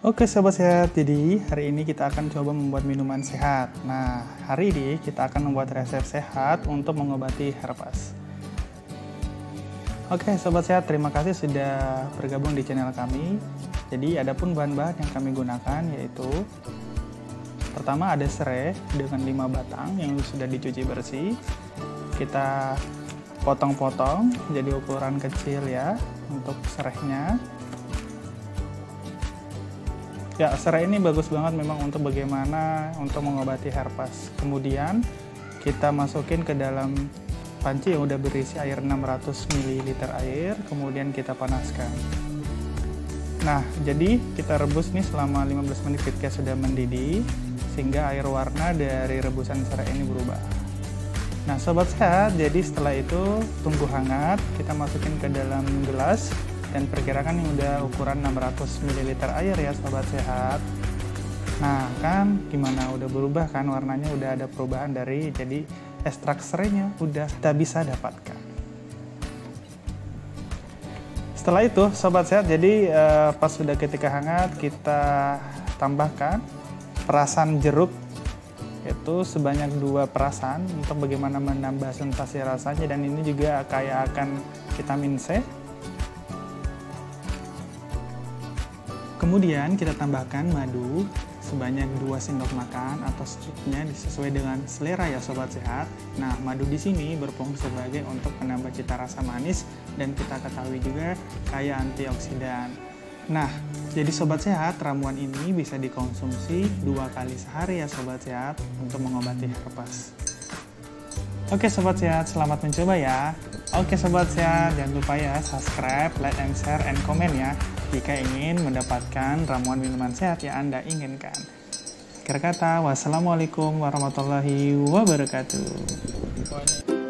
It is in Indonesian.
Oke sobat sehat, jadi hari ini kita akan coba membuat minuman sehat. Nah, hari ini kita akan membuat resep sehat untuk mengobati herpes. Oke sobat sehat, terima kasih sudah bergabung di channel kami. Jadi adapun bahan-bahan yang kami gunakan yaitu pertama ada serai dengan 5 batang yang sudah dicuci bersih. Kita potong-potong jadi ukuran kecil ya untuk serainya. Ya, serai ini bagus banget memang untuk bagaimana untuk mengobati herpes. Kemudian kita masukin ke dalam panci yang udah berisi air 600 ml air, kemudian kita panaskan. Nah, jadi kita rebus nih selama 15 menit ketika sudah mendidih, sehingga air warna dari rebusan serai ini berubah. Nah, sobat sehat, jadi setelah itu tunggu hangat, kita masukin ke dalam gelas. Dan perkirakan ini udah ukuran 600 ml air ya sobat sehat. Nah kan gimana, udah berubah kan warnanya, udah ada perubahan dari jadi ekstrak serainya udah kita bisa dapatkan. Setelah itu sobat sehat, jadi pas sudah ketika hangat kita tambahkan perasan jeruk, itu sebanyak 2 perasan untuk bagaimana menambah sensasi rasanya, dan ini juga kaya akan vitamin C. Kemudian kita tambahkan madu sebanyak 2 sendok makan atau secukupnya sesuai dengan selera ya sobat sehat. Nah, madu di sini berfungsi sebagai untuk menambah cita rasa manis dan kita ketahui juga kaya antioksidan. Nah, jadi sobat sehat, ramuan ini bisa dikonsumsi 2 kali sehari ya sobat sehat untuk mengobati herpes. Oke sobat sehat, selamat mencoba ya. Oke sobat sehat, jangan lupa ya subscribe, like, and share, and komen ya jika ingin mendapatkan ramuan minuman sehat yang Anda inginkan. Akhir kata, wassalamualaikum warahmatullahi wabarakatuh.